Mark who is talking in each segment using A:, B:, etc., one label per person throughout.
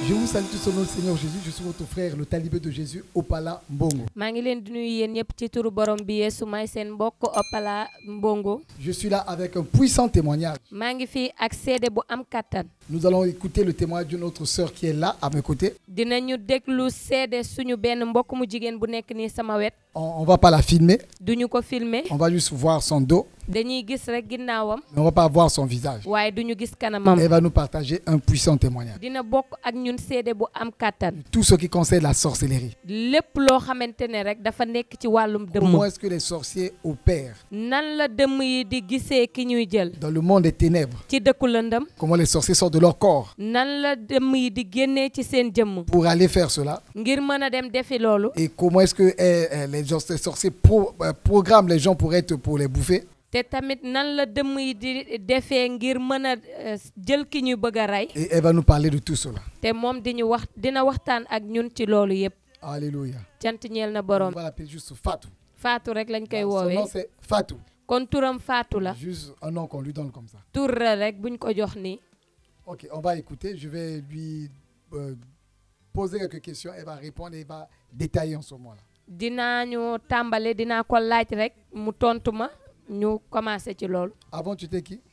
A: Je vous salue tous au nom du Seigneur Jésus. Je suis votre frère, le talibé de Jésus, Opala Mbongo.
B: maa ngi leen di nuyu yéen ñëpp ci turu borom bi Yeesu may seen mbokk Opala Mbongo.
A: Je suis là avec un puissant témoignage.
B: maa ngi fi ak seede bu am kattan.
A: Nous allons écouter le témoignage d'une autre sœur qui est là à mes côtés.
B: dinañu déglu seede suñu benn mbokk mu jigéen bu nekk nii sama wet.
A: On va pas la filmer.
B: duñu ko filmer.
A: On va juste voir son dos.
B: dañuy gis rek ginnaawam.
A: Mais on va pas voir son visage.
B: waaye duñu gis kanamam.
A: Elle va nous partager un puissant témoignage.
B: dina bokk ak ñun seede bu am kattan.
A: Tout ce qui concerne la sorcellerie.
B: lépp loo xamante ne rek dafa nekk ci wàllum dëmm.
A: Comment est-ce que les sorciers opèrent
B: nan la dëmm yi di gisee ki ñuy jël.
A: dans le monde des ténèbres?
B: ci dëkku lëndëm.
A: Comment les sorciers sortent de leur corps
B: nan la dëmm yi di génnee ci seen jëmm.
A: pour aller faire cela?
B: ngir mën a dem defi loolu.
A: Et comment est-ce que les sorciers programment les gens pour les bouffer?
B: te tamit nan la dëmm yi di defee ngir mën a jël ki ñuy bëgg a rey.
A: Et elle va nous parler de tout cela.
B: te moom dina waxtaan ak ñun ci loolu yépp.
A: Alléluia.
B: cant ñeel na
A: On
B: borom.
A: va l'appeler juste Fatou.
B: Fatou rek lañ koy
A: Son
B: woowee.
A: nom c'est Fatou.
B: kon turam Fatou la.
A: Juste un nom qu'on lui donne comme ça.
B: tur la rek buñ ko jox nii.
A: Ok, on va écouter. Je vais lui poser quelques questions. Elle va répondre et elle va détailler en ce moment-là.
B: dinaa ko laaj rek mu tontu ma ñu commencé ci loolu.
A: Avant, tu étais qui?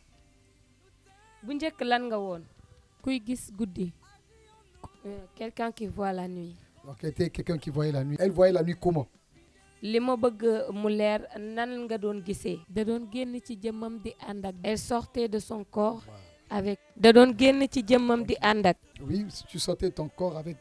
B: bu njëkk lan nga woon. kuy gis guddi. quelqu'un qui voit la nuit.
A: Donc, elle était quelqu'un qui voyait la nuit. Elle voyait la nuit comment?
B: li ma bëgg mu leer nan nga doon gisee. da doon génn ci jëmmam di ànd ak. elle sortait de son corps avec. da doon génn ci jëmmam di ànd ak.
A: Oui, si tu sortais ton corps avec.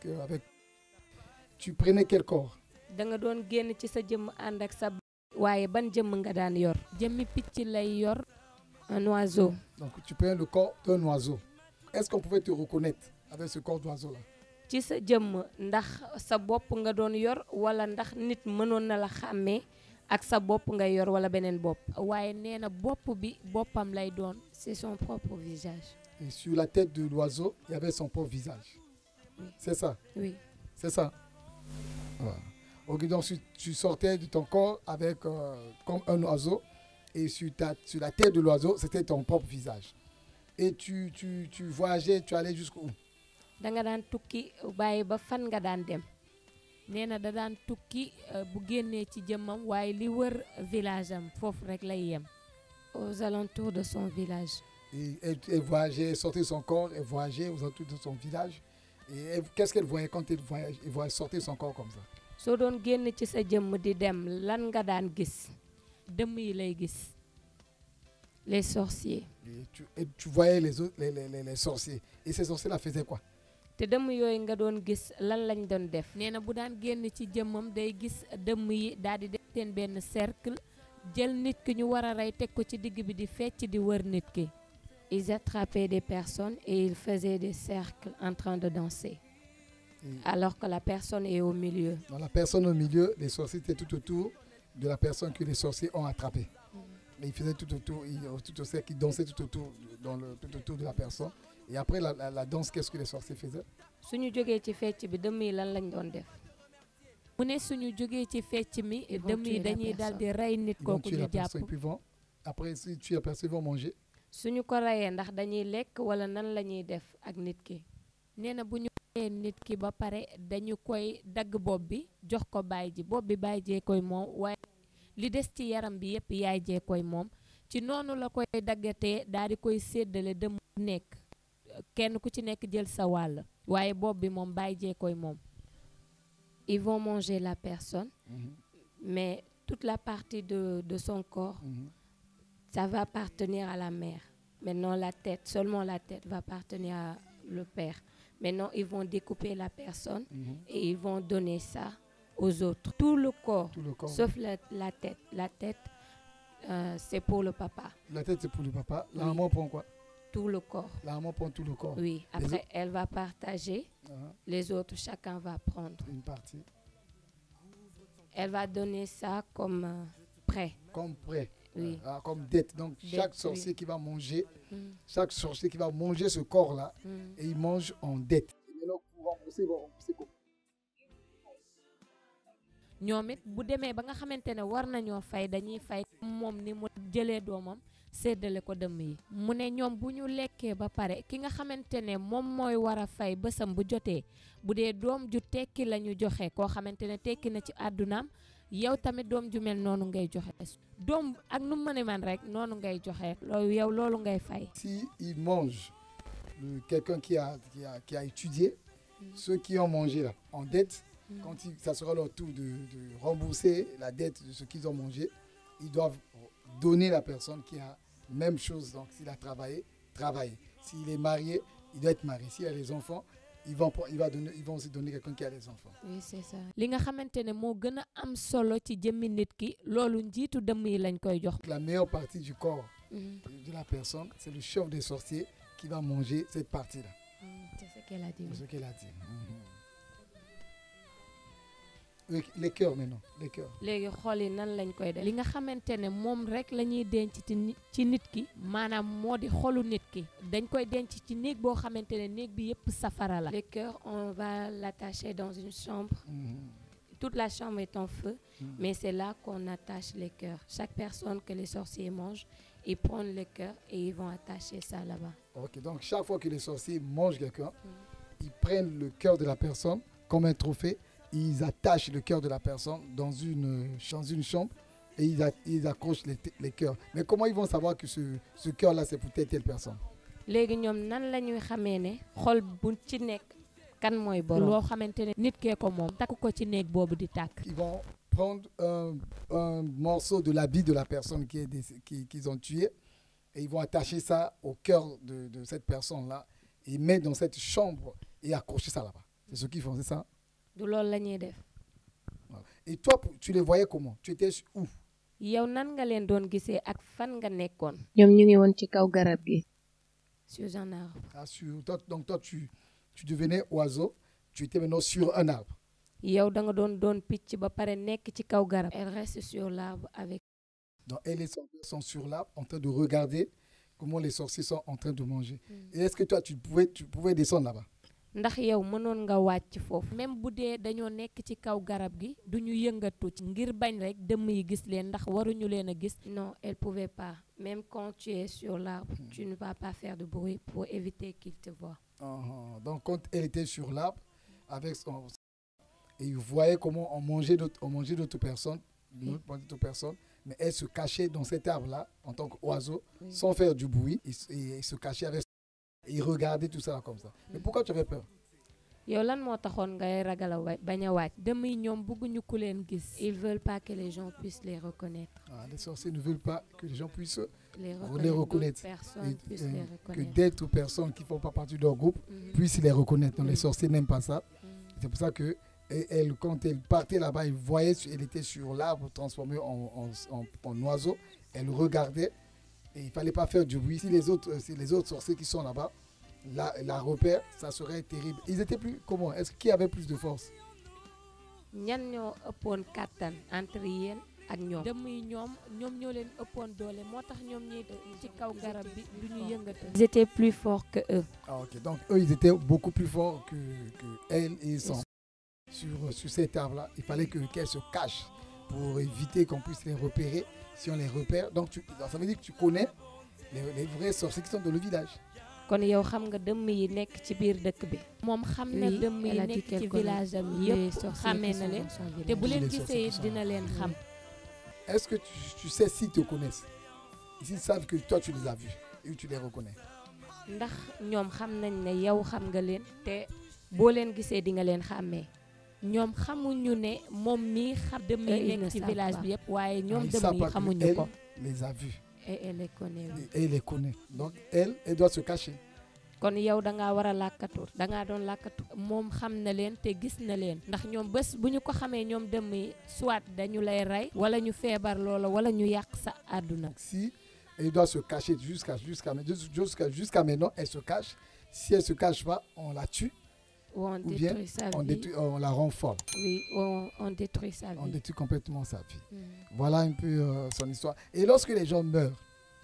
A: Tu prenais quel corps?
B: da nga doon génn ci sa jëmm ànd ak sa. waaye ban jëmm nga daan yor. jëmmi picc lay yor. un oiseau.
A: Donc tu prenais le corps d'un oiseau. Est-ce qu'on pouvait te reconnaître avec ce corps d'oiseau là?
B: ci sa jëmm ndax sa bopp nga doon yor wala ndax nit mënoon na la xàmmee ak sa bopp nga yor wala beneen bopp. waaye nee na bopp bi boppam lay doon. c'est son propre visage.
A: Et sur la tête de l'oiseau, il y avait son propre visage.
B: Oui.
A: C'est ça?
B: Oui.
A: C'est ça? Voilà. Ok, donc tu sortais de ton corps avec comme un oiseau et sur la tête de l'oiseau, c'était ton propre visage. Et tu voyageais, tu allais jusqu'où?
B: da nga daan tukki bàyyi ba fan nga daan dem. nee na da daan tukki bu génnee ci jëmmam waaye li wër village am foofu rek lay yem. aux alentours de son village.
A: Et elle voyageait, elle sortait de son corps, elle voyageait aux alentours de son village. Et qu'est-ce qu'elle voyait quand elle sortait de son corps comme ça?
B: soo doon génn ci sa jëmm di dem lan nga daan gis. dëmm yi lay gis. les sorciers.
A: Et tu voyais les sorciers. Et ces sorciers-là faisaient quoi?
B: te dëmm yooyu nga doon gis lan lañ doon def. nee na bu daan génn ci jëmmam day gis dëmm yi daal di def seen benn cercle jël nit ki ñu war a rey teg ko ci digg bi di fecc di wër nit ki. ils attrapaient des personnes et ils faisaient des cercles en train de danser. Alors que la personne est au milieu.
A: Donc la personne au milieu, les sorciers étaient tout autour de la personne que les sorciers ont attrapée. Mais ils faisaient tout autour, ils dansaient tout autour de la personne. Et après la danse, qu'est-ce que les sorciers faisaient?
B: suñu jógee ci fecc bi dëmm yi lan lañ doon def. mu ne suñu jógee ci fecc mi dëmm yi dañuy daal di rey nit kooku ñu jàpp.
A: Après si tu as personne, ils vont manger.
B: suñu ko reyee ndax dañuy lekk wala nan la ñuy def ak nit ki. nee na bu ñu reyee nit ki ba pare dañu koy dagg bopp bi jox ko baay ji bopp bi baay jee koy moom waaye li des ci yaram bi yépp yaay jee koy moom. ci noonu la koy daggatee daal di koy séddale dëmm nekk kenn ku ci nekk jël sa wàll. waaye bopp bi moom baay jee koy moom. ils vont manger la personne. Mais toute la partie de son corps. Ça va appartenir à la mère. Maintenant, la tête, seulement la tête va appartenir à le père. Maintenant, ils vont découper la personne et ils vont donner ça aux autres. Tout le corps sauf la tête. La tête, c'est pour le papa.
A: La tête, c'est pour le papa. La maman prend quoi?
B: Tout le corps.
A: La maman prend tout le corps.
B: Oui, après, elle va partager. Les autres, chacun va prendre.
A: Une partie.
B: Elle va donner ça comme prêt.
A: Comme prêt.
B: Oui.
A: Comme dette. Donc chaque sorcier qui va manger, chaque sorcier qui va manger ce corps-là, et il mange en dette.
B: ñoom it bu demee ba nga xamante ne war nañoo fay dañuy fay moom ni mu jëlee doomam séddale ko dëmm yi. mu ne ñoom bu ñu lekkee ba pare ki nga xamante ne moom mooy war a fay bësam bu jotee bu dee doom ju tekki la ñu joxe koo xamante ne tekki na ci àddunaam yow tamit doom ju mel noonu ngay joxe. doom ak nu mu mën a man rek noonu ngay joxe loolu yow loolu ngay fay.
A: Si il mange quelqu'un qui a étudié, ceux qui ont mangé là, en dette, quand ça sera leur tour de rembourser la dette de ce qu'ils ont mangé, ils doivent donner la personne qui a même chose. Donc s'il a travaillé, travailler. S'il est marié, il doit être marié. S'il a les enfants, ils vont aussi donner quelqu'un qui a les enfants.
B: Oui, c'est ça. li nga xamante ne moo gën a am solo ci jëmmi nit ki loolu njiitu dëmm yi lañ koy jox.
A: La meilleure partie du corps de la personne, c'est le chef des sorciers qui va manger cette partie-là.
B: C'est ce qu'elle a dit.
A: C'est ce qu'elle a dit. Les cœurs maintenant, les cœurs.
B: léegi xool yi nan lañ koy def li nga xamante ne moom rek la ñuy denc ci nit ki maanaam moo di xolu nit ki dañ koy denc ci néeg boo xamante ne néeg bi yëpp safara la. les cœurs on va l'attacher dans une chambre. Toute la chambre est en feu, mais c'est là qu'on attache les cœurs. Chaque personne que les sorciers mangent, ils prennent le cœur et ils vont attacher ça là-bas. Ok,
A: donc chaque fois que les sorciers mangent quelqu'un, ils prennent le cœur de la personne comme un trophée. Ils attachent le cœur de la personne dans une chambre et ils accrochent les cœurs. Mais comment ils vont savoir que ce cœur-là, c'est pour telle personne?
B: léegi ñoom nan la ñuy xamee ne xol bu ci nekk kan mooy borom loo xamante ne nit kee ko moom takk ko ci néeg boobu di tàkk.
A: Ils vont prendre un morceau de l'habit de la personne qu'ils ont tué et ils vont attacher ça au cœur de cette personne-là et mettre dans cette chambre et accrocher ça là-bas. C'est ce qu'ils font, c'est ça?
B: du loolu la ñuy def.
A: Et toi, tu les voyais comment? Tu étais où?
B: yow nan nga leen doon gisee ak fan nga nekkoon.
C: ñoom ñu ngi woon ci kaw garab gi.
B: sur un arbre.
A: Donc toi, tu devenais oiseau, tu étais maintenant sur un arbre.
B: yow da nga doon picc ba pare nekk ci kaw garab. elle reste sur l'arbre avec.
A: Donc elle et les sorciers sont sur l'arbre en train de regarder comment les sorciers sont en train de manger. Et est-ce que toi, tu pouvais descendre là-bas?
B: ndax yow mënoon nga wàcc foofu. même bu dee dañoo nekk ci kaw garab gi du ñu yëngatu ci ngir bañ rek dëmm yi gis leen ndax waruñu leen a gis. non elle pouvait pas. même quand tu es sur l'arbre, tu ne vas pas faire de bruit pour éviter qu'ils te voient.
A: Donc quand elle était sur l'arbre avec son et il voyait comment on mangeait d'autres personnes, mais elle se cachait dans cet arbre-là en tant qu'oiseau sans faire du bruit et se cachait avec. Et il regardait tout ça comme ça. Mais pourquoi tu avais peur?
B: yow lan moo taxoon ngay ragal a bañ a wàcc. dëmm yi ñoom bëgguñu ku leen gis. ils veulent pas que les gens puissent les reconnaître.
A: Les sorciers ne veulent pas que les gens puissent les
B: reconnaître. Personnes puissent les reconnaître.
A: Que d'autres personnes qui ne font pas partie de leur groupe puissent les reconnaître. Donc les sorciers n'aiment pas ça. C'est pour ça que quand elle partait là-bas, elle voyait, elle était sur l'arbre transformé en oiseau. Elle regardait. Et il ne fallait pas faire du bruit. Si les autres sorciers qui sont là-bas, la repèrent, ça serait terrible. Ils étaient plus comment? Est-ce qui avait plus de force?
B: ñan ñoo ëppoon kàttan entre yéen ak ñoom. dëmm yi ñoom ñoo leen ëppoon doole moo tax ñoom ñi ci kaw garab bi du ñu yëngatu. ils étaient plus forts que eux.
A: Ok, donc eux ils étaient beaucoup plus forts que elle et ils sont sur cet arbre-là. Il fallait qu'elle se cache pour éviter qu'on puisse les repérer. Si on les repère, donc ça veut dire que tu connais les vrais sorciers qui sont dans le village.
B: kon yow xam nga dëmm yi nekk ci biir dëkk bi. moom xam na dëmm yi nekk ci village am yëpp xamee na leen te bu leen gisee dina leen xam.
A: Est-ce que tu sais s'ils te connaissent? S'ils savent que toi tu les as vus et tu les reconnais?
B: ndax ñoom xam nañ ne yow xam nga leen te boo leen gisee di nga leen xàmmee. ñoom xamuñu ne moom mii xam dëmm yi nekk ci village bi yëpp waaye ñoom dëmm yi xamuñu ko.
A: Elle les a vus.
B: Et elle les connaît.
A: Et elle les connaît. Donc elle doit se cacher.
B: kon yow da ngaa war a làkkatu da ngaa doon làkkatu. moom xam na leen te gis na leen. ndax ñoom bés bu ñu ko xamee ñoom dëmm yi soit dañu lay rey. wala ñu feebar loola wala ñu yàq sa àdduna.
A: Si elle doit se cacher jusqu'à maintenant, elle se cache. Si elle se cache pas, on la tue.
B: Ou on détruit sa vie.
A: On la rend folle.
B: Oui, on détruit sa vie.
A: On détruit complètement sa vie. Voilà un peu son histoire. Et lorsque les gens meurent,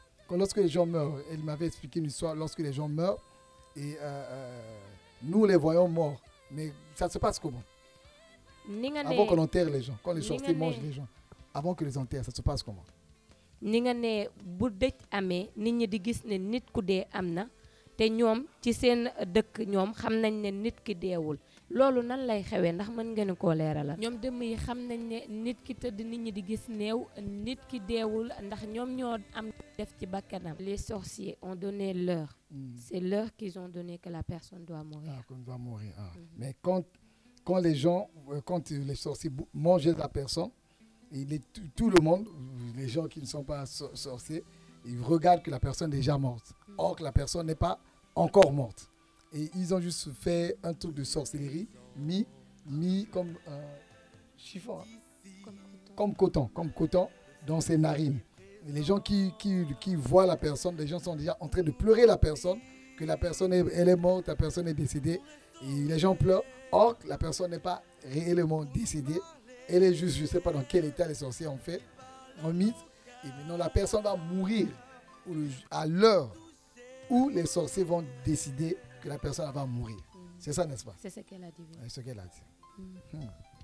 A: elle m'avait expliqué une histoire, lorsque les gens meurent, et nous les voyons morts. Mais ça se passe comment? Avant qu'on enterre les gens, quand les sorciers mangent les gens, avant que les enterrent, ça se passe comment?
B: ni nga ne bu dëj amee nit ñi di gis ne nit ku dee am na te ñoom ci seen dëkk ñoom xam nañ ne nit ki deewul loolu nan lay xewee ndax mën ngeen koo leeralal. ñoom dëmm yi xam nañ ne nit ki tëdd nit ñi di gis néew nit ki deewul ndax ñoom ñoo am def ci bakkanam. Les sorciers ont donné l'heure. C'est l'heure qu'ils ont donné que la personne doit mourir.
A: Ah, qu'on doit mourir. Ah. Mais quand les gens, quand les sorciers mangent la personne, tout le monde, les gens qui ne sont pas sorciers, ils regardent que la personne est déjà morte. Or que la personne n'est pas encore morte. Et ils ont juste fait un truc de sorcellerie, mis comme chiffon, hein, comme coton dans ses narines. Et les gens qui voient la personne, les gens sont déjà en train de pleurer la personne, que la personne elle est morte, la personne est décédée. Et les gens pleurent. Or, la personne n'est pas réellement décédée. Elle est juste, je ne sais pas dans quel état les sorciers ont mis. Et maintenant, la personne va mourir à l'heure où les sorciers vont décider que la personne va mourir. C'est ça, n'est-ce pas?
B: C'est ce qu'elle a dit.
A: C'est ce qu'elle a dit.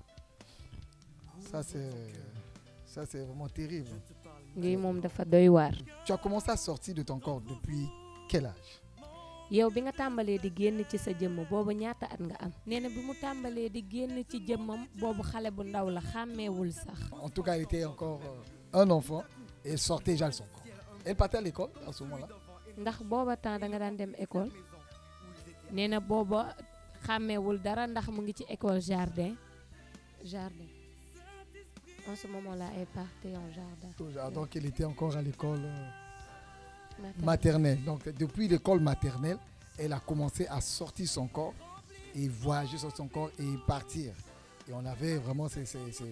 A: Ça, c'est vraiment terrible. Tu as commencé à sortir de ton corps depuis quel âge?
B: yow bi nga tàmbalee di génn ci sa jëmm boobu ñaata at nga am nee na bi mu tàmbalee di génn ci jëmmam boobu xale bu ndaw la xàmmeewul sax.
A: En tout cas, elle était encore un enfant et elle sortait déjà de son corps. Elle partait à l'école à ce moment-là.
B: ndax booba temps da nga daan dem école nee na booba xàmmeewul dara ndax mu ngi ci école jardin. En ce moment-là, elle partait en jardin.
A: Donc, elle était encore à l'école maternelle. Donc, depuis l'école maternelle, elle a commencé à sortir son corps et voyager sur son corps et partir. Et on avait vraiment, c'est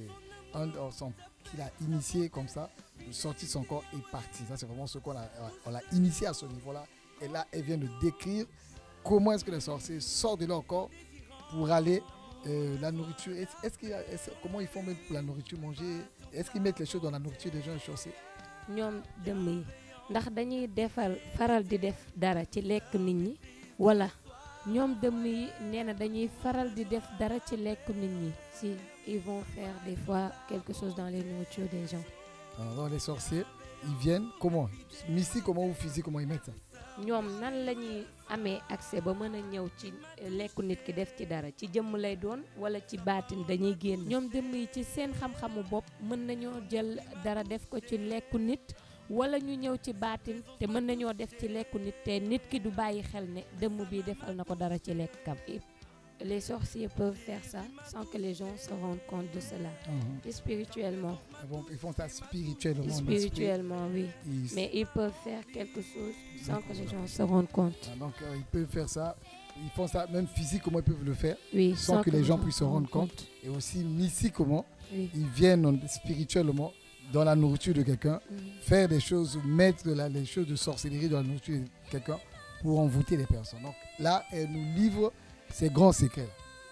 A: qu'il a initié comme ça, de sortir son corps et partir. Ça, c'est vraiment ce qu'on l'a initié à ce niveau-là. Et là, elle vient de décrire comment est-ce que les sorciers sortent de leur corps pour aller la nourriture. Comment ils font même pour la nourriture, manger? Est-ce qu'ils mettent les choses dans la nourriture des gens chaussés?
B: ñoom dëmm yi ndax dañuy faral di def dara ci lekk nit ñi wala ñoom dëmm yi nee na dañuy faral di def dara ci lekk nit ñi si ils vont faire des fois quelque chose dans les nourritures des gens.
A: Alors les sorciers, ils viennent comment? Mystiquement ou physiquement ils mettent ça?
B: ñoom nan la ñuy amee accès ba mën a ñëw ci lekku nit ki def ci dara ci jëmm lay doon wala ci baatin dañuy génn. ñoom dëmm yi ci seen xam-xamu bopp mën nañoo jël dara def ko ci lekku nit wala ñu ñëw ci baatin te mën nañoo def ci lekku nit te nit ki du bàyyi xel ne dëmm bi defal na ko dara ci lekkam. Les sorciers peuvent faire ça sans que les gens se rendent compte de cela. Et spirituellement.
A: Ils font ça spirituellement.
B: Spirituellement, oui. Mais ils peuvent faire quelque chose sans que les gens se rendent compte.
A: Donc ils peuvent faire ça. Ils font ça même physiquement, ils peuvent le faire.
B: Oui,
A: sans que les gens puissent se rendre compte. Et aussi mystiquement, ils viennent spirituellement dans la nourriture de quelqu'un, faire des choses, mettre les choses de sorcellerie dans la nourriture de quelqu'un pour envoûter les personnes. Donc là, elle nous livre ces grands secrets.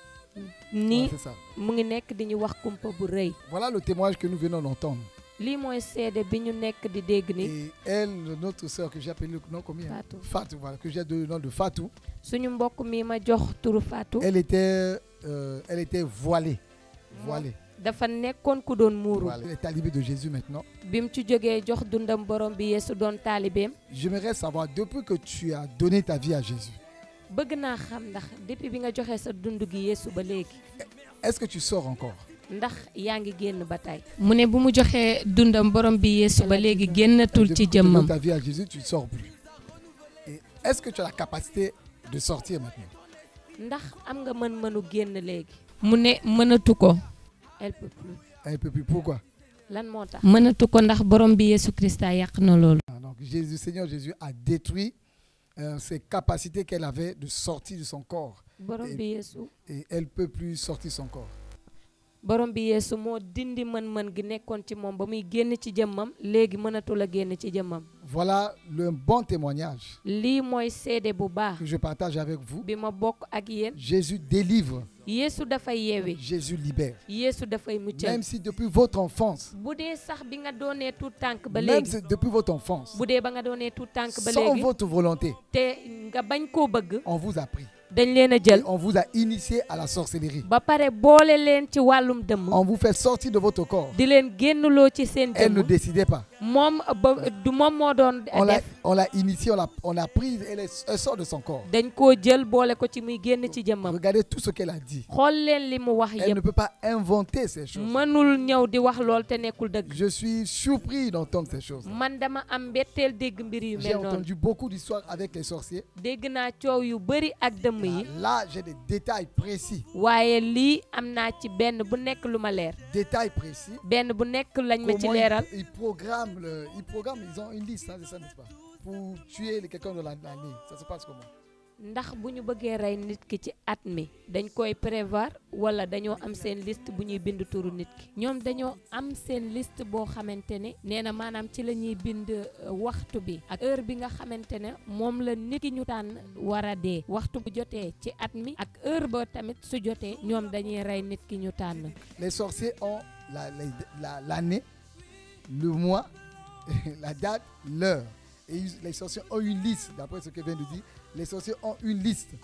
B: Ni mu ngi nekk di ñu wax kumpa bu rëy.
A: Voilà le témoignage que nous venons d'entendre.
B: lii mooy seede bi ñu nekk di dégg ni.
A: Et elle, notre sœur que j'ai appelé le nom combien?
B: Fatou.
A: Fatou, voilà, que j'ai donné le nom de Fatou.
B: suñu mbokk mi ma jox turu Fatou.
A: Elle était voilée. Voilée.
B: dafa nekkoon ku doon muuru.
A: Elle est talibé de Jésus maintenant.
B: bi mu ci jógee jox dundam borom bi Yeesu doon taalibeem.
A: J'aimerais savoir, depuis que tu as donné ta vie à Jésus,
B: bëgg naa xam ndax depuis bi nga joxee sa dund gi Yeesu ba léegi.
A: est-ce que tu sors encore?
B: ndax yaa ngi génn ba tey. mu ne bu mu joxee dundam borom bi Yeesu ba léegi génnatul ci jëmmam.
A: Depuis que tu donnes ta vie à Jésus, tu ne sors plus. Et est-ce que tu as la capacité de sortir maintenant?
B: ndax am nga mën-mënu génn léegi. mu ne mënatu ko. Elle peut plus.
A: Elle peut plus. Pourquoi?
B: lan moo tax. mënatu ko ndax borom bi Yeesu Christa yàq na loolu.
A: Donc Seigneur Jésus a détruit ces capacités qu'elle avait de sortir de son corps.
B: borom bi Yeesu.
A: Et elle peut plus sortir son corps.
B: borom bi Yeesu moo dindi mën-mën gi nekkoon ci moom ba muy génn ci jëmmam léegi mënatul a génn ci jëmmam.
A: Voilà le bon témoignage.
B: lii mooy seede bu baax.
A: que je partage avec vous.
B: bi ma bokk ak yéen.
A: Jésus délivre.
B: Yeesu dafay yeewi.
A: Jésus libère.
B: Yeesu dafay muccal.
A: Même si depuis votre enfance.
B: bu dee sax bi nga doonee tout tànk ba
A: même
B: léegi.
A: si depuis votre enfance.
B: bu dee ba nga doonee tout tànk ba
A: sans
B: léegi.
A: votre volonté.
B: te nga bañ koo bëgg.
A: on vous a pris.
B: dañ leen a jël.
A: on vous a initié à la sorcellerie.
B: ba pare boole leen ci wàllum dëmm.
A: on vous fait sortir de votre corps.
B: di leen génnloo ci seen
A: elle ne
B: dëmm.
A: décidait pas.
B: moom ba du moom moo doon def.
A: On l'a initiée, on l'a prise, elle sort de son corps.
B: dañ koo jël boole ko ci muy génn ci jëmmam.
A: Regardez tout ce qu'elle a dit.
B: xool leen li mu wax
A: Elle ne
B: yëpp.
A: peut pas inventer ces choses.
B: mënul ñëw di wax lool te nekkul dëgg.
A: Je suis surpris d'entendre ces choses.
B: man dama am mbetteel dégg mbir yu
A: J'ai
B: mel noonu.
A: entendu beaucoup d'histoires avec les sorciers.
B: dégg naa coow yu bëri ak dëmm yi.
A: Là, j'ai des détails précis.
B: waaye lii am naa ci benn bu nekk lu ma leer.
A: Détails précis.
B: benn bu nekk lañ ma ci
A: Comment
B: leeral.
A: ils programment, ils ont une liste, hein, c'est ça, n'est-ce pas? Pour tuer quelqu'un de l'année. Ça se passe comment?
B: ndax bu ñu bëggee rey nit ki ci at mi dañ koy prévoir wala dañoo am seen liste bu ñuy bind turu nit ki. ñoom dañoo am seen liste boo xamante ne nee na maanaam ci la ñuy bind waxtu bi ak heure bi nga xamante ne moom la nit ki ñu tànn war a dee. waxtu bu jotee ci at mi ak heure ba tamit su jotee ñoom dañuy rey nit ki ñu tànn.
A: Les sorciers ont l'année, le mois, la date, l'heure. Et les sorciers ont une liste, d'après ce que vient de dire. Les sorciers ont une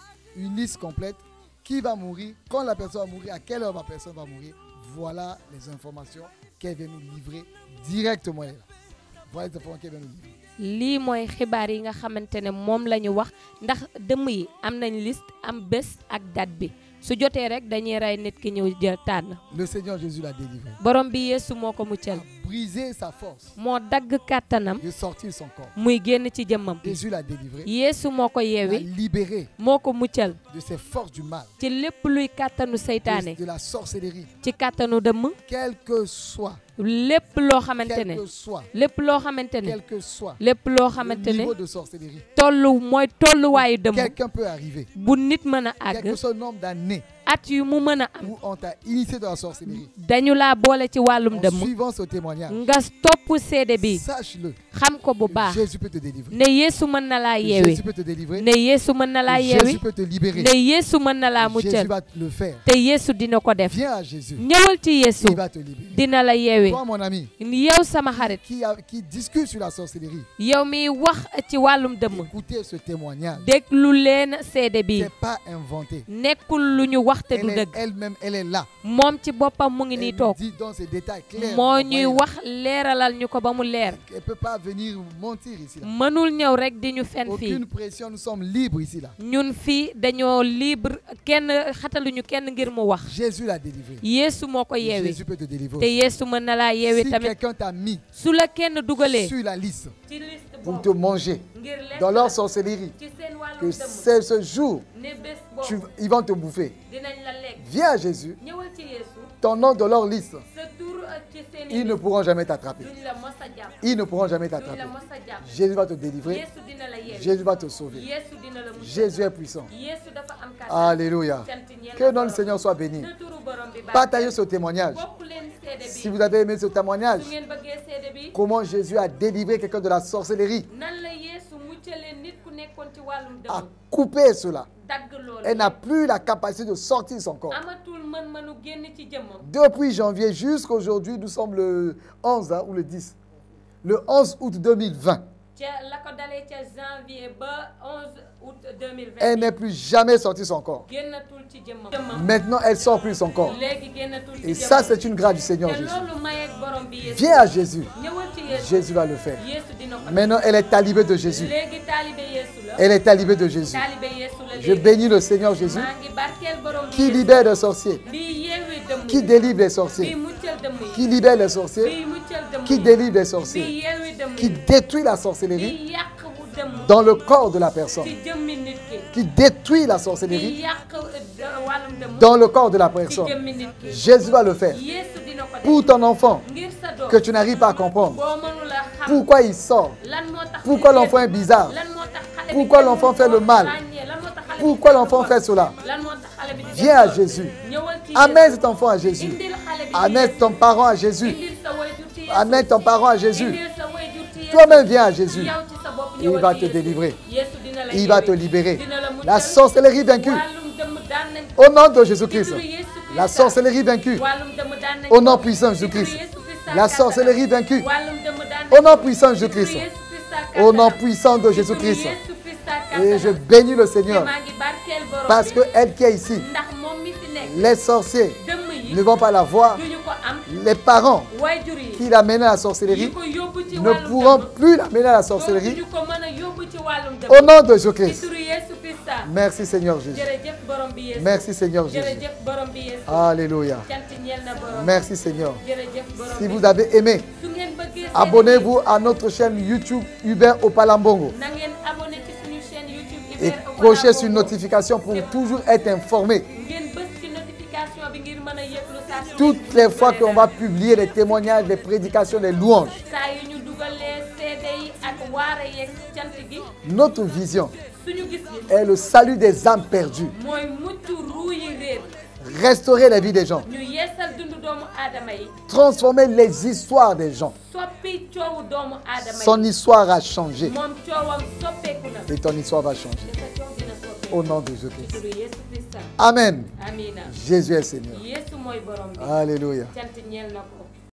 A: liste complète. Qui va mourir, quand la personne va mourir, à quelle heure la personne va mourir. Voilà les informations qu'elle vient nous livrer directement. Voilà les informations qu'elle vient nous livrer.
B: lii mooy xibaar yi nga xamante ne moom la ñu wax ndax dëmm yi am nañ liste am bés ak date bi su jotee rek dañuy rey nit ki ñëw jël tànn.
A: Le Seigneur Jésus l'a délivré.
B: borom bi Yeesu moo ko muccal.
A: Briser sa force.
B: moo dagg kàttanam.
A: De sortir son corps.
B: muy génn ci jëmmam.
A: Jésus l'a délivré.
B: Yeesu moo ko yeewi.
A: L'a libéré.
B: moo ko muccal.
A: De ses forces du mal.
B: ci lépp luy kàttanu seytaane.
A: De la sorcellerie.
B: ci kàttanu dëmm.
A: Quel que soit.
B: lépp loo xamante ne.
A: Quel que soit.
B: lépp loo xamante ne.
A: Quel que soit.
B: lépp loo xamante ne.
A: niveau de sorcellerie.
B: mooy tolluwaayu dëmm.
A: Quelqu'un peut arriver.
B: bu nit mën a àgg.
A: Quel que soit le nombre d'années.
B: at yu mu mën a am.
A: où on t'a initié dans la sorcellerie.
B: dañu laa boole ci wàllum dëmm.
A: En suivant ce témoignage.
B: nga topp seede bi.
A: Sache-le.
B: xam ko bu baax.
A: Jésus peut te délivrer.
B: ne Yeesu mën na laa yeewi.
A: Jésus peut te délivrer.
B: ne Yeesu mën na laa yeewi.
A: Jésus peut te libérer.
B: ne Yeesu mën na laa muccal.
A: Jésus va le faire.
B: te Yeesu dina ko def.
A: Viens à Jésus.
B: ñëwal ci Yeesu.
A: Il va te libérer.
B: dina la yeewi.
A: Toi mon ami.
B: yow sama xarit.
A: qui discute sur la sorcellerie.
B: yow mi wax ci wàllum dëmm.
A: Écoutez ce témoignage.
B: déglu leen seede bi.
A: C'est pas inventé.
B: nekkul lu ñu wax te du dëgg.
A: Elle-même elle est là.
B: moom ci boppam mu ngi nii toog.
A: Elle dit dans ses détails clairs.
B: moo ñuy wax leeralal ñu ko ba mu leer.
A: Elle peut pas venir mentir ici là.
B: mënul ñëw rek di ñu fen fii.
A: Aucune pression, nous sommes libres ici là.
B: ñun fii dañoo libre kenn xataluñu kenn ngir mu wax.
A: Jésus l'a délivré.
B: Yeesu moo ko yeewi.
A: Jésus peut te délivrer.
B: te Yeesu mën na laa yeewi
A: Si
B: tamit.
A: quelqu'un t'a mis
B: su la kenn dugalee.
A: sur la liste
B: ci liste
A: pour
B: boobu
A: te manger
B: ngir lekk
A: dans leur sorcellerie,
B: ci seen wàllum
A: que
B: dëmm.
A: c'est ce jour,
B: ne bés boobu
A: ils vont te bouffer.
B: dinañ la lekk.
A: Viens à Jésus,
B: ñëwal ci Yeesu.
A: ton nom dans leur liste.
B: sa tur ci seen
A: Ils ne pourront jamais t'attraper.
B: duñ la mos a jàpp.
A: Ils ne pourront jamais
B: duñ
A: t'attraper.
B: la mos a jàpp.
A: Jésus va te délivrer.
B: Yeesu dina la yeewi.
A: Jésus va te sauver.
B: Yeesu dina la muccal.
A: Jésus est puissant.
B: Yeesu dafa am kàttan.
A: Alléluia. Que le nom du Seigneur soit béni.
B: na turu borom bi baax.
A: Partagez ce témoignage.
B: bokk leen seede bi.
A: Si vous avez aimé ce témoignage,
B: su ngeen bëggee seede bi.
A: comment Jésus a délivré quelqu'un de la sorcellerie,
B: nan la Yeesu muccalee nit ku nekkoon ci wàllum
A: a
B: dëmm.
A: coupé cela.
B: dagg loolu.
A: Elle n'a plus la capacité de sortir son corps.
B: amatul mën-mënu génn ci jëmmam.
A: Depuis janvier jusqu'à aujourd'hui, nous sommes le 11 ou le 10. Le 11 août 2020.
B: ca la ko dalee ca janvier ba 11 août 2020.
A: Elle n'est plus jamais sortie son corps.
B: génnatul ci jëmmam.
A: Maintenant, elle sort plus son corps.
B: léegi génnatul ci
A: Et
B: jëmmam.
A: ça, c'est une grâce du Seigneur
B: te
A: Jésus.
B: loolu mayeeg borom bi Yeesu.
A: Viens à Jésus.
B: ñëwal ci Yeesu.
A: Jésus va le faire.
B: Yeesu dina ko.
A: Maintenant, elle est talibée de Jésus.
B: léegi taalibe Yeesu la.
A: Elle est talibée de Jésus.
B: taalibe Yeesu la.
A: Je bénis le Seigneur Jésus
B: maa ngi barkeel borom bi
A: qui
B: Yeesu.
A: libère les sorciers,
B: bii yeewi dëmm.
A: qui délivre les
B: bii
A: sorciers,
B: muccal dëmm yi.
A: qui libère les sorciers,
B: bii muccal dëmm
A: qui
B: yi.
A: délivre les
B: bii
A: sorciers,
B: yeewi dëmm
A: qui
B: yi.
A: détruit la sorcellerie
B: bii yàq wu dëmm.
A: dans le corps de la personne,
B: ci jëmmi nit ki.
A: qui détruit la
B: bii
A: sorcellerie
B: yàq wàllum dëmm.
A: dans le corps de la
B: ci
A: personne.
B: jëmmi nit ki.
A: Jésus va le faire.
B: Yeesu dina ko def.
A: Pour ton enfant
B: ngir sa doom.
A: que tu n'arrives pas à comprendre,
B: boo mënul a xam.
A: pourquoi il sort,
B: lan moo tax
A: pourquoi
B: mu
A: l'enfant est bizarre,
B: lan moo tax xale bi
A: pourquoi
B: kenn
A: l'enfant
B: mënu
A: fait le
B: koo
A: mal,
B: ràññee, lan moo tax xale bi
A: pourquoi
B: kenn
A: l'enfant
B: mënu koo
A: fait cela.
B: lan moo tax xale bi di def
A: Viens à
B: loolu.
A: Jésus.
B: ñëwal ci
A: Amène
B: Yeesu.
A: cet enfant à Jésus.
B: indil xale bi ci
A: Amène
B: Yeesu.
A: ton parent à Jésus.
B: indil sa waajur ci Yeesu.
A: Amène ton parent à Jésus.
B: indil sa waajur ci Yeesu.
A: Toi-même viens à Jésus.
B: yow ci sa bopp
A: Il
B: ñëwal
A: va
B: ci
A: te
B: Yeesu.
A: délivrer.
B: Yeesu dina la
A: Il va te
B: yeewi.
A: libérer.
B: dina la muccal.
A: La sorcellerie vaincue.
B: wàllum dëmm daan nañ ko.
A: Au nom de Jésus-Christ.
B: Ci turu Yeesu
A: La
B: Christ.
A: sorcellerie vaincue.
B: wàllum dëmm daan nañ
A: Au
B: ko.
A: nom puissant de
B: Ci turu
A: Jésus-Christ.
B: Yeesu Christ
A: La
B: sa
A: sorcellerie
B: kattanam.
A: vaincue.
B: wàllum dëmm daan
A: Au
B: nañ
A: nom
B: ko.
A: puissant de
B: Ci turu
A: Jésus-Christ.
B: Yeesu Christ sa
A: Au nom
B: kattanam.
A: puissant de
B: Ci turu
A: Jésus-Christ.
B: Yeesu Christ sa
A: Et je
B: kattanam.
A: bénis le Seigneur.
B: maa ngi barkeel borom
A: Parce
B: bi.
A: que elle qui est ici,
B: ndax moom mi fi nekk.
A: les sorciers
B: dëmm yi
A: ne vont pas la voir.
B: duñu ko am.
A: Les parents
B: waajur yi.
A: qui l'amènent à la
B: yi
A: sorcellerie
B: ko yóbbu ci
A: ne ne
B: wàllum
A: pourront
B: dëmm,
A: plus l'amener à la sorcellerie.
B: dootuñu ko mën a yóbbu ci wàllum
A: Au
B: dëmm.
A: nom de
B: ci
A: Jésus-Christ.
B: turu Yeesu Krista.
A: Merci Seigneur Jésus.
B: jërëjëf borom bi Yeesu.
A: Merci Seigneur Jésus.
B: jërëjëf borom bi Yeesu.
A: Alléluia.
B: cant ñeel na borom.
A: Merci Seigneur.
B: jërëjëf borom
A: Si
B: bi.
A: vous avez aimé,
B: su ngeen bëggee
A: abonnez-vous à notre chaîne YouTube Hubert Opalambongo
B: na ngeen abonné ci suñu chaîne YouTube
A: et
B: Hubert
A: cochez sur
B: Opalambongo.
A: notification pour toujours être informé.
B: ngeen bës ci notification bi ngir mën a yëglu saa su
A: Toutes les fois qu'on va publier des témoignages, des prédications, des louanges,
B: saa yu ñu dugalee seede yi ak waare yeeg cant gi
A: notre vision
B: suñu gis-gis
A: est le salut des âmes perdues.
B: mooy mucc ruu yi réer
A: Restaurer la vie des gens.
B: ñu yeesal dundu doomu aadama yi
A: Transformer les histoires des gens.
B: soppi coowu doomu aadama
A: Son
B: yi
A: histoire a changé
B: moom coowam soppeeku na
A: et ton histoire va changer.
B: te sa coow dina soppeeku
A: Au nom de
B: ci
A: Jésus-Christ.
B: turu Yeesu Krista
A: Amen.
B: amina
A: Jésus est Seigneur.
B: Yeesu mooy borom bi
A: Alléluia.
B: cant ñeel na ko